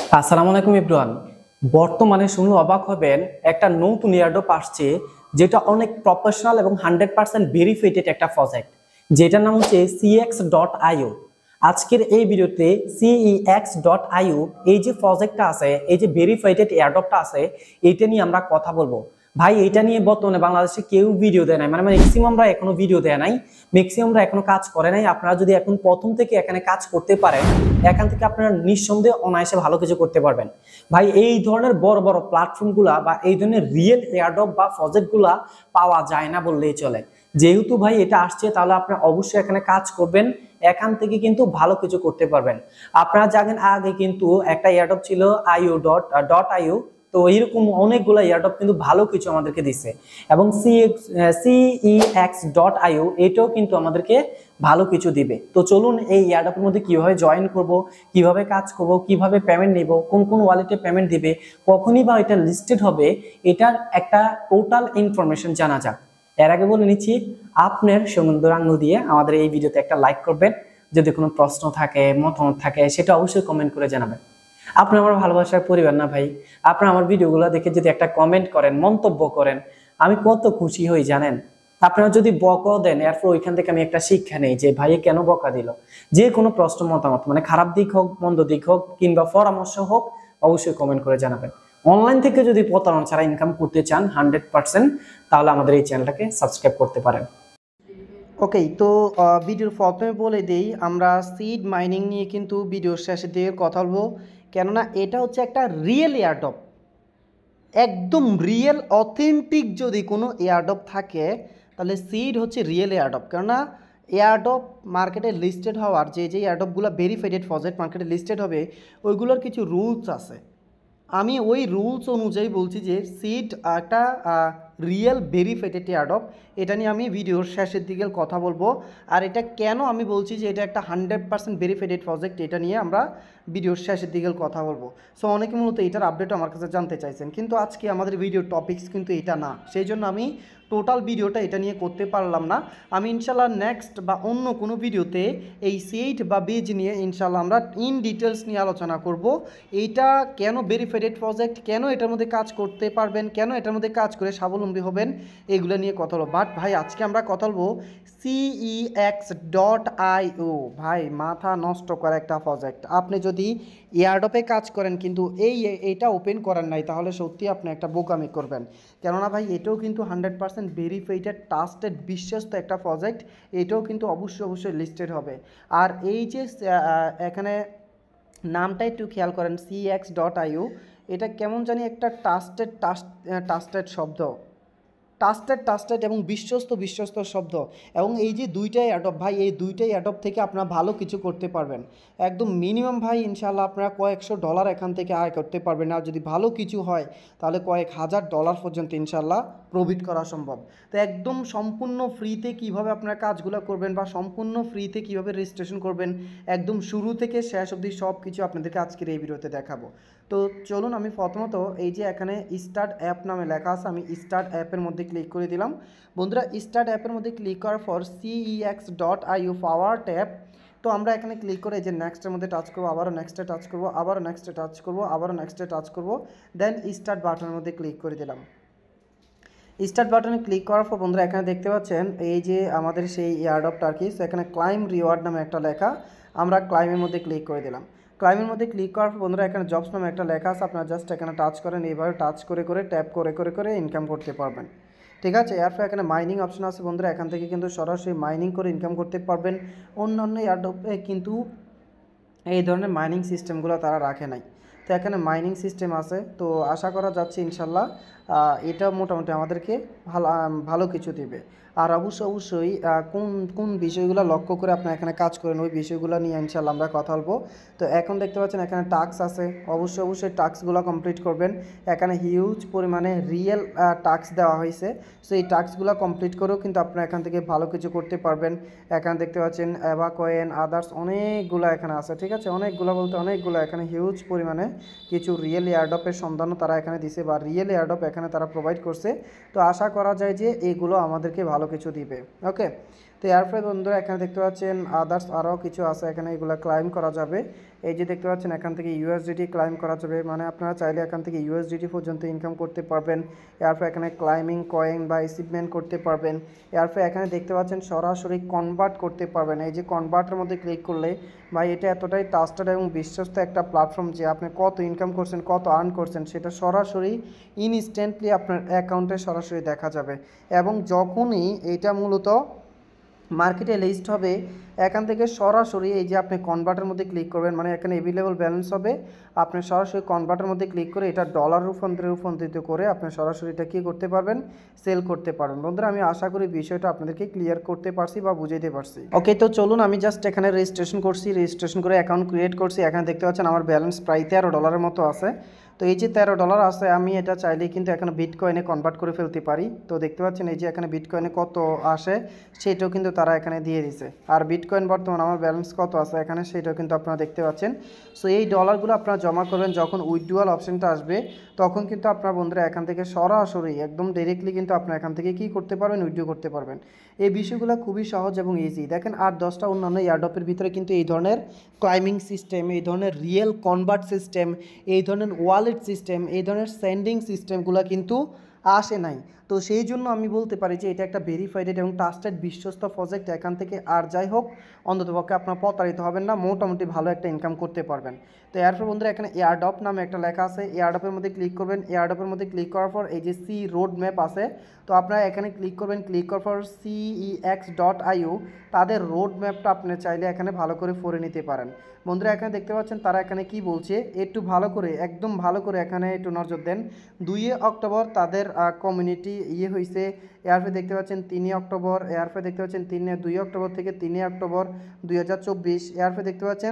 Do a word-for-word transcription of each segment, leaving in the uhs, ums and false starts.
আসসালামু আলাইকুম এভরিওয়ান। বর্তমানে শুনলে অবাক হবেন, একটা নতুন এয়ারড্রপ আসছে যেটা অনেক প্রফেশনাল এবং হান্ড্রেড পার্সেন্ট ভেরিফাইড একটা প্রজেক্ট, যেটার নাম হচ্ছে সিএক্স ডট আইও। আজকের এই ভিডিওতে সিইএক্স ডট আইও এই যে প্রজেক্টটা আছে, এই যে ভেরিফাইড এয়ারড্রপটা আছে, এইটা নিয়ে আমরা কথা বলবো। ভাই এটা নিয়ে বর্তমানে বাংলাদেশে কেউ ভিডিও দেয় নাই, মানে ম্যাক্সিমামরা এখনো ভিডিও দেয় নাই, ম্যাক্সিমামরা এখনো কাজ করে নাই। আপনারা যদি এখন প্রথম থেকে এখানে কাজ করতে পারেন, এখান থেকে আপনারা নিঃসন্দেহে অনায়াসে ভালো কিছু করতে পারবেন। ভাই এই ধরনের বড় বড় প্ল্যাটফর্মগুলা বা এই ধরনের রিয়েল এয়ারড্রপ বা প্রজেক্টগুলা পাওয়া যায় না বললেই চলে। যেহেতু ভাই এটা আসছে, তাহলে আপনারা অবশ্যই এখানে কাজ করবেন, এখান থেকে কিন্তু ভালো কিছু করতে পারবেন। আপনারা জানেন আগে কিন্তু একটা এয়ারড্রপ ছিল আইও ডট ডট আইও, তো এইরকম অনেকগুলো এয়ারড্রপ কিন্তু ভালো কিছু আমাদেরকে দিচ্ছে, এবং সিইএক্স ডট আইও এটাও কিন্তু আমাদেরকে ভালো কিছু দিবে। তো চলুন এই এয়ারড্রপের মধ্যে কিভাবে জয়েন করব, কিভাবে কাজ করব, কিভাবে পেমেন্ট নেব, কোন কোন ওয়ালেটে পেমেন্ট দিবে, কখনই বা এটা লিস্টেড হবে, এটার একটা টোটাল ইনফরমেশন জানা যাক। এর আগে বলে নিচ্ছি, আপনার সুন্দর আঙুল দিয়ে আমাদের এই ভিডিওতে একটা লাইক করবেন। যদি কোনো প্রশ্ন থাকে, মতামত থাকে, সেটা অবশ্যই কমেন্ট করে জানাবেন। আপনি আমার ভালোবাসার পরিবার না ভাই? আপনারা আমার ভিডিওগুলো দেখে যদি একটা কমেন্ট করেন, মন্তব্য করেন, আমি কত খুশি হই জানেন। আপনারা যদি বকা দেন, এরপর ওইখান থেকে আমি একটা শিক্ষা নেই যে ভাই কেন বকা দিল। যে কোনো প্রশ্ন, মতামত, মানে খারাপ দিক হোক, মন্দ দিক হোক, কিংবা পরামর্শ হোক, অবশ্যই কমেন্ট করে জানাবেন। অনলাইন থেকে যদি প্রতারণা ছাড়া ইনকাম করতে চান হান্ড্রেড পার্সেন্ট, তাহলে আমাদের এই চ্যানেলটাকে সাবস্ক্রাইব করতে পারেন। ওকে, তো ভিডিওর প্রথমে বলে দেই, আমরা সিড মাইনিং নিয়ে কিন্তু ভিডিওর শেষের দিকে কথা বলবো, কেননা এটা হচ্ছে একটা রিয়েল এয়ারড্রপ, একদম রিয়েল অথেন্টিক। যদি কোনো এয়ারড্রপ থাকে তাহলে সিড হচ্ছে রিয়েল এয়ারড্রপ, কেননা এয়ারড্রপ মার্কেটে লিস্টেড হওয়ার, যে যে এয়ারড্রপগুলো ভেরিফাইড প্রজেক্ট মার্কেটে লিস্টেড হবে, ওইগুলোর কিছু রুলস আছে। আমি ওই রুলস অনুযায়ী বলছি যে সিড একটা রিয়েল ভেরিফাইড এয়ারড্রপ, এটা নিয়ে আমি ভিডিওর শেষের দিকে কথা বলবো। আর এটা কেন আমি বলছি যে এটা একটা হান্ড্রেড পার্সেন্ট ভেরিফাইড প্রজেক্ট, এটা নিয়ে আমরা ভিডিওর শেষের দিকে কথা বলবো। সো অনেকে মূলত এটার আপডেট আমার কাছে জানতে চাইছেন, কিন্তু আজকে আমাদের ভিডিওর টপিকস কিন্তু এটা না, সেই জন্য আমি টোটাল ভিডিওটা এটা নিয়ে করতে পারলাম না। আমি ইনশাল্লাহ নেক্সট বা অন্য কোনো ভিডিওতে এই সিড বা বীজ নিয়ে ইনশাল্লাহ আমরা ইন ডিটেলস নিয়ে আলোচনা করব। এইটা কেন ভেরিফাইড প্রজেক্ট, কেন এটার মধ্যে কাজ করতে পারবেন, কেন এটার মধ্যে কাজ করে স্বাবলম্বী হবেন, এগুলো নিয়ে কথা বলবো। বাট ভাই আজকে আমরা কথা বলবো সিইএক্স ডট আইও। ভাই মাথা নষ্ট করা একটা প্রজেক্ট। আপনি যদি এয়ারড্রপে কাজ করেন কিন্তু এই এটা ওপেন করেন নাই, তাহলে সত্যি আপনি একটা বোকামি করবেন। কেননা ভাই এটাও কিন্তু হান্ড্রেড পার্সেন্ট ভেরিফাইড, ট্রাস্টেড, বিশ্বস্ত একটা প্রজেক্ট। এটাও কিন্তু অবশ্যই অবশ্যই লিস্টেড হবে। আর এই যে এখানে নামটা একটু খেয়াল করেন, সিএক্স ডট আইও, এটা কেমন জানি একটা ট্রাস্টেড ট্রাস্টেড শব্দ, ট্রাস্টেড ট্রাস্টেড এবং বিশ্বস্ত বিশ্বস্ত শব্দ। এবং এই যে দুইটাই অ্যাডপ ভাই, এই দুইটাই অ্যাডপ থেকে আপনারা ভালো কিছু করতে পারবেন। একদম মিনিমাম ভাই ইনশাল্লাহ আপনারা কয়েকশো ডলার এখান থেকে আয় করতে পারবেন। আর যদি ভালো কিছু হয় তাহলে কয়েক হাজার ডলার পর্যন্ত ইনশাল্লাহ প্রফিট করা সম্ভব। তো একদম সম্পূর্ণ ফ্রিতে কিভাবে আপনারা কাজগুলো করবেন বা সম্পূর্ণ ফ্রিতে কিভাবে রেজিস্ট্রেশন করবেন, একদম শুরু থেকে শেষ অবধি সব কিছু আপনাদেরকে আজকের এই ভিডিওতে দেখাবো। তো চলুন, আমি প্রথমত এই যে এখানে স্টার্ট অ্যাপ নামে লেখা আছে, আমি স্টার্ট অ্যাপের মধ্যে ক্লিক করে দিলাম। বন্ধুরা স্টার্ট অ্যাপের মধ্যে ক্লিক করার পর CEX dot IO power tab, তো আমরা এখানে ক্লিক করে এই যে নেক্সটের মধ্যে টাচ করবো, আবারও নেক্সটে টাচ করবো, আবারও নেক্সটে টাচ করবো, আবারও নেক্সটে টাচ করবো, দেন স্টার্ট বাটনের মধ্যে ক্লিক করে দিলাম। স্টার্ট বাটনে ক্লিক করার পর বন্ধুরা এখানে দেখতে পাচ্ছেন এই যে আমাদের সেই এয়ারড্রপটা আর কি। সো এখানে ক্লাইম রিওয়ার্ড নামে একটা লেখা, আমরা ক্লাইমের মধ্যে ক্লিক করে দিলাম। ক্লাইমের মধ্যে ক্লিক করার পর বন্ধুরা এখানে জবস নামে একটা লেখা আছে, আপনারা জাস্ট এখানে টাচ করেন, এইভাবে টাচ করে করে ট্যাপ করে করে করে ইনকাম করতে পারবেন। ঠিক আছে, এরপর এখানে মাইনিং অপশন আছে বন্ধুরা, এখান থেকে কিন্তু সরাসরি মাইনিং করে ইনকাম করতে পারবেন। অন্যান্য এয়ারড্রপে কিন্তু এই ধরনের মাইনিং সিস্টেমগুলো তারা রাখে নাই, তো এখানে মাইনিং সিস্টেম আছে। তো আশা করা যাচ্ছে ইনশাল্লাহ এটা মোটামুটি আমাদেরকে ভালো ভালো কিছু দেবে। আর অবশ্যই অবশ্যই কোন কোন বিষয়গুলো লক্ষ্য করে আপনারা এখানে কাজ করেন, ওই বিষয়গুলো নিয়ে ইনশাল্লাহ আমরা কথা বলবো। তো এখন দেখতে পাচ্ছেন এখানে টাস্ক আছে, অবশ্যই অবশ্যই টাস্কগুলো কমপ্লিট করবেন। এখানে হিউজ পরিমাণে রিয়েল টাস্ক দেওয়া হয়েছে, সো এই টাস্কগুলো কমপ্লিট করেও কিন্তু আপনারা এখান থেকে ভালো কিছু করতে পারবেন। এখানে দেখতে পাচ্ছেন অ্যাবা কয়েন, আদার্স অনেকগুলো এখানে আছে। ঠিক আছে, অনেকগুলো বলতে অনেকগুলো, এখানে হিউজ পরিমাণে কিছু রিয়েল এয়ারড্রপের সন্ধানও তারা এখানে দিছে বা রিয়েল এয়ারড্রপ এখানে তারা প্রোভাইড করছে। তো আশা করা যায় যে এইগুলো আমাদেরকে ভালো কিছু দিবে। ওকে, তো এরপরে বন্ধুরা এখানে দেখতে পাচ্ছেন আদার্স আরও কিছু আছে, এখানে এগুলো ক্লাইম করা যাবে। এই যে দেখতে পাচ্ছেন এখান থেকে ইউএসডিটি ক্লাইম করা যাবে, মানে আপনারা চাইলে এখান থেকে ইউএসডিটি পর্যন্ত ইনকাম করতে পারবেন। এরপর এখানে ক্লাইমিং কয়েন বা অ্যাচিভমেন্ট করতে পারবেন। এরপর এখানে দেখতে পাচ্ছেন সরাসরি কনভার্ট করতে পারবেন। এই যে কনভার্টের মধ্যে ক্লিক করলে ভাই এটা এতটাই ট্রাস্টেড এবং বিশ্বস্ত একটা প্ল্যাটফর্ম যে আপনি কত ইনকাম করছেন, কত আর্ন করছেন সেটা সরাসরি ইনস্ট্যান্টলি আপনার অ্যাকাউন্টে সরাসরি দেখা যাবে। এবং যখনই এটা মূলত মার্কেটে লিস্ট হবে এখান থেকে সরাসরি এই যে আপনি কনভার্টের মধ্যে ক্লিক করবেন, মানে এখানে অ্যাভেলেবল ব্যালেন্স হবে, আপনি সরাসরি কনভার্টের মধ্যে ক্লিক করে এটা ডলার রূপান্তরে রূপান্তরিত করে আপনি সরাসরি এটা কী করতে পারবেন, সেল করতে পারবেন। বন্ধুরা আমি আশা করি বিষয়টা আপনাদেরকে ক্লিয়ার করতে পারছি বা বুঝাইতে পারছি। ওকে, তো চলুন আমি জাস্ট এখানে রেজিস্ট্রেশন করছি, রেজিস্ট্রেশন করে অ্যাকাউন্ট ক্রিয়েট করছি। এখানে দেখতে পাচ্ছেন আমার ব্যালেন্স প্রায় তেরো ডলারের মতো আছে। তো এই যে তেরো ডলার আছে আমি এটা চাইলেই কিন্তু এখানে বিটকয়েনে কনভার্ট করে ফেলতে পারি। তো দেখতে পাচ্ছেন এই যে এখানে বিটকয়েনে কত আসে সেটাও কিন্তু তারা এখানে দিয়ে দিছে। আর বিটকয়েন বর্তমান আমার ব্যালেন্স কত আছে এখানে সেটাও কিন্তু আপনারা দেখতে পাচ্ছেন। সো এই ডলারগুলো আপনারা জমা করবেন, যখন উইথড্রয়াল অপশনটা আসবে তখন কিন্তু আপনার বন্ধুরা এখান থেকে সরাসরি একদম ডাইরেক্টলি কিন্তু আপনারা এখান থেকে কী করতে পারবেন, উইথড্র করতে পারবেন। এই বিষয়গুলো খুবই সহজ এবং ইজি। দেখেন আর দশটা অন্যান্য এয়ারড্রপের ভিতরে কিন্তু এই ধরনের ক্লাইমিং সিস্টেম, এই ধরনের রিয়েল কনভার্ট সিস্টেম, এই ধরনের ওয়ালেট সিস্টেম, এই ধরনের সেন্ডিং সিস্টেমগুলো কিন্তু আসে নাই। তো সেই জন্য আমি বলতে পারি যে এটা একটা ভেরিফাইড এবং ট্রাস্টেড বিশ্বস্ত প্রজেক্ট। এখান থেকে আর যাই হোক অন্ততপক্ষে আপনার প্রতারিত হবেন না, মোটামুটি ভালো একটা ইনকাম করতে পারবেন। তো এরপর বন্ধুরা এখানে এয়ারড্রপ নামে একটা লেখা আছে, এয়ারড্রপের মধ্যে ক্লিক করবেন। এয়ারড্রপের মধ্যে ক্লিক করার পর এই যে সি রোড ম্যাপ আছে, তো আপনারা এখানে ক্লিক করবেন। ক্লিক করার পর সিইএক্স ডট আইও তাদের রোড ম্যাপটা আপনি চাইলে এখানে ভালো করে পড়ে নিতে পারেন। বন্ধুরা এখানে দেখতে পাচ্ছেন তারা এখানে কি বলছে, একটু ভালো করে একদম ভালো করে এখানে একটু নজর দেন। দুই অক্টোবর তাদের কমিউনিটি ইয়ে হয়েছে। এরপরে দেখতে পাচ্ছেন তিনই অক্টোবর, এরপরে দেখতে পাচ্ছেন তিনে দুই অক্টোবর থেকে তিনই অক্টোবর দুই হাজার চব্বিশ। এরপরে দেখতে পাচ্ছেন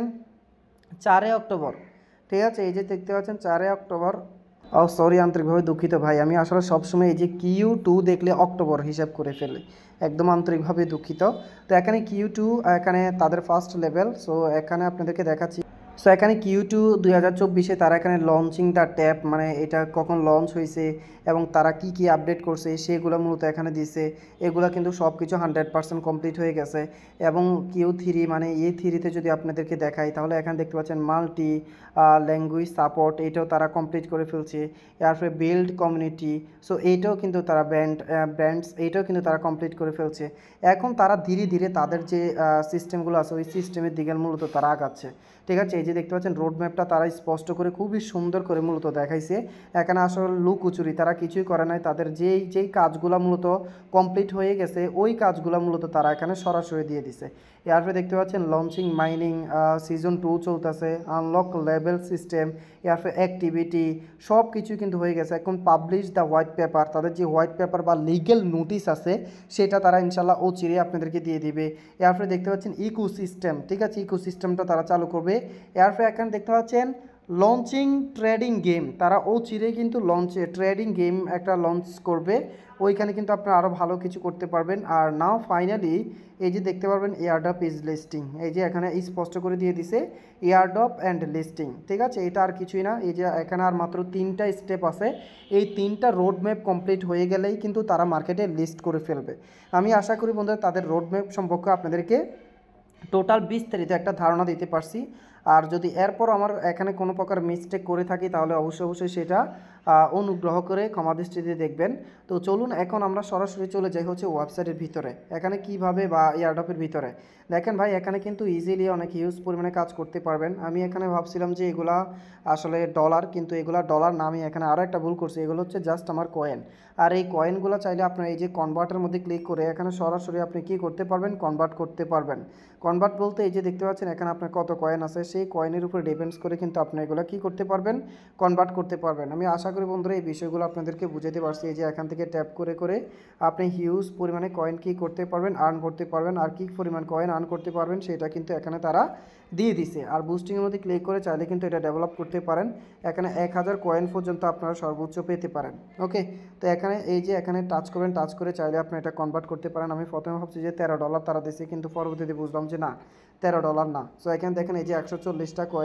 চারই অক্টোবর, ঠিক আছে, এই যে দেখতে পাচ্ছেন চারই অক্টোবর। ও সরি, আন্তরিকভাবে দুঃখিত ভাই, আমি আসলে সবসময় এই যে কিউ টু দেখলে অক্টোবর হিসাব করে ফেলে, একদম আন্তরিকভাবে দুঃখিত। তো এখানে কিউ টু এখানে তাদের ফার্স্ট লেভেল। সো এখানে আপনাদেরকে দেখাচ্ছি। সো এখানে কিউ টু দুই হাজার চব্বিশে তারা এখানে লঞ্চিং দ্য ট্যাব, মানে এটা কখন লঞ্চ হয়েছে এবং তারা কি কি আপডেট করছে সেগুলো মূলত এখানে দিছে। এগুলো কিন্তু সব কিছু হান্ড্রেড পার্সেন্ট কমপ্লিট হয়ে গেছে। এবং কিউ থ্রি মানে এই থ্রিতে যদি আপনাদেরকে দেখাই তাহলে এখানে দেখতে পাচ্ছেন মাল্টি ল্যাঙ্গুয়েজ সাপোর্ট, এটাও তারা কমপ্লিট করে ফেলছে। এরপরে বিল্ড কমিউনিটি, সো এইটাও কিন্তু তারা ব্র্যান্ড ব্র্যান্ডস এইটাও কিন্তু তারা কমপ্লিট করে ফেলছে। এখন তারা ধীরে ধীরে তাদের যে সিস্টেমগুলো আছে ওই সিস্টেমের দিকে মূলত তারা আগাচ্ছে, ঠিক আছে। এই যে দেখতে পাচ্ছেন রোড ম্যাপটা তারা স্পষ্ট করে খুবই সুন্দর করে মূলত দেখাইছে। এখানে আসলে লুকোচুরি তারা কিছুই করে নাই, তাদের যেই যেই কাজগুলো মূলত কমপ্লিট হয়ে গেছে ওই কাজগুলো মূলত তারা এখানে সরাসরি দিয়ে দিছে। এরপরে দেখতে পাচ্ছেন লঞ্চিং মাইনিং সিজন টু চলতেছে, আনলক লেভেল সিস্টেম, এরপরে অ্যাক্টিভিটি সব কিছু কিন্তু হয়ে গেছে। এখন পাবলিশ দ্য হোয়াইট পেপার, তাদের যে হোয়াইট পেপার বা লিগেল নোটিশ আছে সেটা তারা ইনশাল্লাহ ও চিরে আপনাদেরকে দিয়ে দিবে। এরপরে দেখতে পাচ্ছেন ইকো সিস্টেম, ঠিক আছে, ইকো সিস্টেমটা তারা চালু করবে। এরপরে এখানে দেখতে পাচ্ছেন লঞ্চিং ট্রেডিং গেম, তারা ও চিরে কিন্তু লঞ্চ ট্রেডিং গেম একটা লঞ্চ করবে, ওইখানে কিন্তু আপনারা আরও ভালো কিছু করতে পারবেন। আর নাও ফাইনালি এই যে দেখতে পারবেন এয়ারড্রপ ইজ লিস্টিং, এই যে এখানে স্পষ্ট করে দিয়ে দিছে এয়ারড্রপ অ্যান্ড লিস্টিং, ঠিক আছে। এটা আর কিছুই না, এই যে এখানে আর মাত্র তিনটা স্টেপ আছে, এই তিনটা রোড ম্যাপ কমপ্লিট হয়ে গেলেই কিন্তু তারা মার্কেটে লিস্ট করে ফেলবে। আমি আশা করি বন্ধুরা তাদের রোড ম্যাপ সম্পর্কে আপনাদেরকে টোটাল বিস্তারিত একটা ধারণা দিতে পারছি। আর যদি এরপর আমার এখানে কোনো প্রকার মিস্টেক করে থাকি তাহলে অবশ্যই অবশ্যই সেটা অনুগ্রহ করে ক্ষমা দৃষ্টিতে দেখবেন। তো চলুন এখন আমরা সরাসরি চলে যাই হচ্ছে ওয়েবসাইটের ভিতরে। এখানে কিভাবে বা এয়ারড্রপের ভিতরে দেখেন ভাই, এখানে কিন্তু ইজিলি অনেক হিউজ পরিমাণে কাজ করতে পারবেন। আমি এখানে ভাবছিলাম যে এগুলা আসলে ডলার, কিন্তু এগুলা ডলার না, আমি এখানে আরও একটা ভুল করছি, এগুলো হচ্ছে জাস্ট আমার কয়েন। আর এই কয়েনগুলো চাইলে আপনার এই যে কনভার্টের মধ্যে ক্লিক করে এখানে সরাসরি আপনি কি করতে পারবেন, কনভার্ট করতে পারবেন। কনভার্ট বলতে এই যে দেখতে পাচ্ছেন এখানে আপনার কত কয়েন আছে সেই কয়েনের উপর ডিপেন্ডস করে কিন্তু আপনি এগুলো কী করতে পারবেন, কনভার্ট করতে পারবেন। আমি আশা করি বন্ধুরা এই বিষয়গুলো আপনাদেরকে বুঝাতে পারছি। এই যে এখান থেকে ট্যাপ করে করে আপনি হিউজ পরিমাণে কয়েন কী করতে পারবেন, আর্ন করতে পারবেন। আর কী পরিমাণ কয়েন আর্ন করতে পারবেন সেটা কিন্তু এখানে তারা দিয়ে দিছে। আর বুস্টিংয়ের মধ্যে ক্লিক করে চাইলে কিন্তু এটা ডেভেলপ করতে পারেন। এখানে এক হাজার কয়েন পর্যন্ত আপনারা সর্বোচ্চ পেতে পারেন। ওকে, তো এখানে এই যে এখানে টাচ করবেন, টাচ করে চাইলে আপনি এটা কনভার্ট করতে পারেন। আমি প্রথমে ভাবছি যে তেরো ডলার তারা দিচ্ছে, কিন্তু পরবর্তীতে বুঝলাম যে না তেরো ডলার না। সো এখানে দেখেন এই যে একশো চল্লিশটা কয়েন,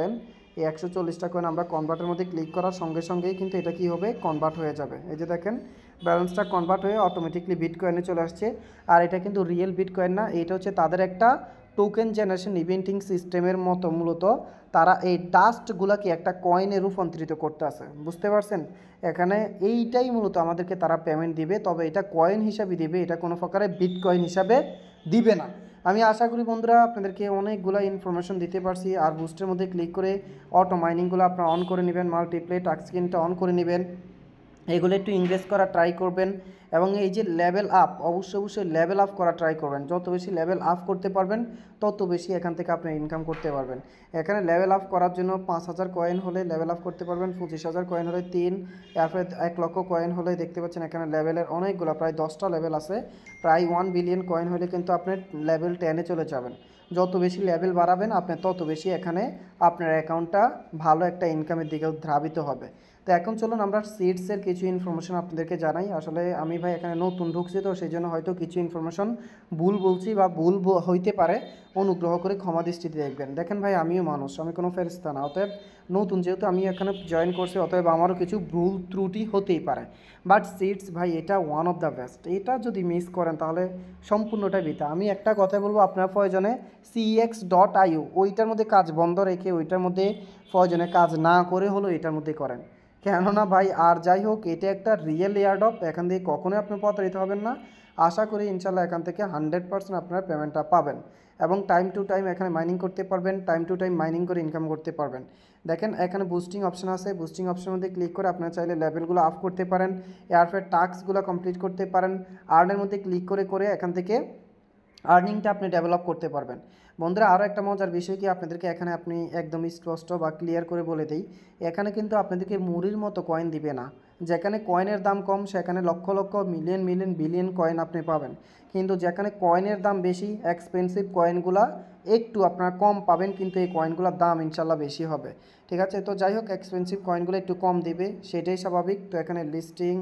এই একশো চল্লিশটা কয়েন আমরা কনভার্টের মধ্যে ক্লিক করার সঙ্গে সঙ্গেই কিন্তু এটা কি হবে, কনভার্ট হয়ে যাবে। এই যে দেখেন ব্যালেন্সটা কনভার্ট হয়ে অটোমেটিকলি বিটকয়েনে চলে আসছে। আর এটা কিন্তু রিয়েল বিটকয়েন না, এটা হচ্ছে তাদের একটা টোকেন জেনারেশন ইভেন্টিং সিস্টেমের মতো। মূলত তারা এই ডাস্টগুলোকে একটা কয়েনে রূপান্তরিত করতে আছে, বুঝতে পারছেন? এখানে এইটাই মূলত আমাদেরকে তারা পেমেন্ট দিবে, তবে এটা কয়েন হিসাবে দিবে, এটা কোনো প্রকারে বিটকয়েন হিসাবে দিবে না। আমি আশা করি বন্ধুরা আপনাদেরকে অনেকগুলো ইনফরমেশন দিতে পারছি। আর বুস্টের মধ্যে ক্লিক করে অটো মাইনিংগুলো আপনারা অন করে নেবেন, মাল্টিপ্লে টাস্ক স্ক্রিনটা অন করে নেবেন, এগুলো একটু ইনভেস্ট করা ট্রাই করবেন। এবং এই যে লেভেল আপ, অবশ্যই অবশ্যই লেভেল আপ করা ট্রাই করবেন। যত বেশি লেভেল আপ করতে পারবেন তত বেশি এখান থেকে আপনি ইনকাম করতে পারবেন। এখানে লেভেল আপ করার জন্য পাঁচ হাজার কয়েন হলে লেভেল আপ করতে পারবেন, পঁচিশ হাজার কয়েন হলে তিন, তারপরে এক লক্ষ কয়েন হলে দেখতে পাচ্ছেন এখানে লেভেলের অনেকগুলো, প্রায় দশটা লেভেল আছে। প্রায় ওয়ান বিলিয়ন কয়েন হলে কিন্তু আপনি লেভেল টেনে চলে যাবেন। যত বেশি লেভেল বাড়াবেন আপনি তত বেশি এখানে আপনার অ্যাকাউন্টটা ভালো একটা ইনকামের দিকে ধাবিত হবে। তো এখন চলুন আমরা সিডসের কিছু ইনফরমেশন আপনাদেরকে জানাই। আসলে আমি ভাই এখানে নতুন ঢুকছি, তো সেই জন্য হয়তো কিছু ইনফরমেশন ভুল বলছি বা ভুল হইতে পারে, অনুগ্রহ করে ক্ষমা দৃষ্টিতে দেখবেন। দেখেন ভাই, আমিও মানুষ, আমি কোনো ফেরেশতা না, অতএব নতুন যেহেতু আমি এখানে জয়েন করছি, অতএব আমারও কিছু ভুল ত্রুটি হতেই পারে। বাট সিডস ভাই এটা ওয়ান অফ দ্য বেস্ট, এটা যদি মিস করেন তাহলে সম্পূর্ণটাই বৃথা। আমি একটা কথা বলবো, আপনার প্রয়োজনে সিএক্স ডট আইও ওইটার মধ্যে কাজ বন্ধ রেখে ওইটার মধ্যে প্রয়োজনে কাজ না করে হলো এটার মধ্যে করেন। কেননা ভাই আর যাই হোক, এটা একটা রিয়েল এয়ারড্রপ, এখান থেকে কখনোই আপনি প্রতারিত হবেন না। আশা করি ইনশাল্লাহ এখান থেকে হান্ড্রেড পার্সেন্ট আপনার পেমেন্টটা পাবেন এবং টাইম টু টাইম এখানে মাইনিং করতে পারবেন, টাইম টু টাইম মাইনিং করে ইনকাম করতে পারবেন। দেখেন এখানে বুস্টিং অপশন আছে, বুস্টিং অপশনের মধ্যে ক্লিক করে আপনারা চাইলে লেভেলগুলো আপ করতে পারেন, এরপর টাস্কগুলো কমপ্লিট করতে পারেন। আর্নের মধ্যে ক্লিক করে করে এখান থেকে আর্নিংটা আপনি ডেভেলপ করতে পারবেন। বন্ধুরা আরও একটা মজার বিষয় কি আপনাদেরকে এখানে আপনি একদম স্পষ্ট বা ক্লিয়ার করে বলে দিই, এখানে কিন্তু আপনাদেরকে মুড়ির মতো কয়েন দিবে না। যেখানে কয়েনের দাম কম সেখানে lakh lakh million million billion coin আপনি পাবেন, কিন্তু যেখানে কয়েনের দাম বেশি এক্সপেন্সিভ কয়েনগুলা একটু আপনারা কম পাবেন, কিন্তু এই কয়েনগুলোর দাম ইনশাল্লাহ বেশি হবে। ঠিক আছে, তো যাই হোক এক্সপেন্সিভ কয়েনগুলো একটু কম দিবে, সেটাই স্বাভাবিক। তো এখানে লিস্টিং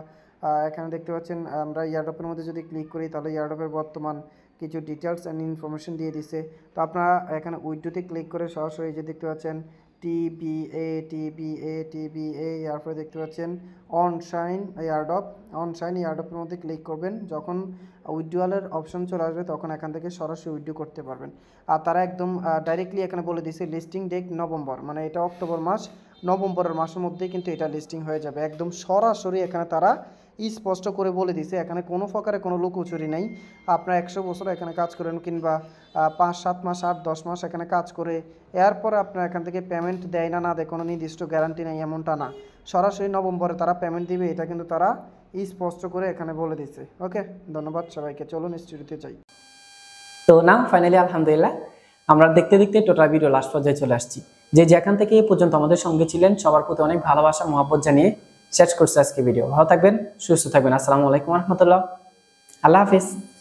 এখানে দেখতে পাচ্ছেন, আমরা ইয়ারড্রপের মধ্যে যদি ক্লিক করি তাহলে ইয়ারড্রপের বর্তমান কিছু ডিটেলস অ্যান্ড ইনফরমেশন দিয়ে দিছে। তো আপনারা এখানে উইডোতে ক্লিক করে সরাসরি যে দেখতে পাচ্ছেন টিবিএ টিবিএ টিবিএ, এরপরে দেখতে পাচ্ছেন অনশাইন এয়ারড্রপ, অনশাইন এয়ারড্রপের মধ্যে ক্লিক করবেন। যখন উইড্রোয়ালের অপশন চলে আসবে তখন এখান থেকে সরাসরি উইড্রো করতে পারবেন। আর তারা একদম ডাইরেক্টলি এখানে বলে দিছে লিস্টিং ডেট নভেম্বর, মানে এটা অক্টোবর মাস, নভেম্বরের মাসের মধ্যেই কিন্তু এটা লিস্টিং হয়ে যাবে। একদম সরাসরি এখানে তারা স্পষ্ট করে বলে দিছে, এখানে কোনো প্রকারে কোনো লুকোচুরি নেই। আপনারা একশো বছর এখানে কাজ করেন কিংবা পাঁচ সাত মাস আট দশ মাস এখানে কাজ করে এরপরে আপনার এখান থেকে পেমেন্ট দেয় না না দেয় কোনো নির্দিষ্ট গ্যারান্টি নেই, এমনটা না। সরাসরি নভেম্বরে তারা পেমেন্ট দিবে, এটা কিন্তু তারা স্পষ্ট করে এখানে বলে দিচ্ছে। ওকে, ধন্যবাদ সবাইকে, চলুন স্টুডিওতে যাই। তো না ফাইনালি আলহামদুলিল্লাহ আমরা দেখতে দেখতে টোটাল ভিডিও লাস্ট পর্যায়ে চলে আসছি। যে যেখান থেকে এই পর্যন্ত আমাদের সঙ্গে ছিলেন সবার প্রতি অনেক ভালোবাসা মহব্বত জানিয়ে শেষ করছি আজকে ভিডিও। ভালো থাকবেন, সুস্থ থাকবেন। আসসালামু আলাইকুম রহমতুল্লাহ, আল্লাহ হাফিজ।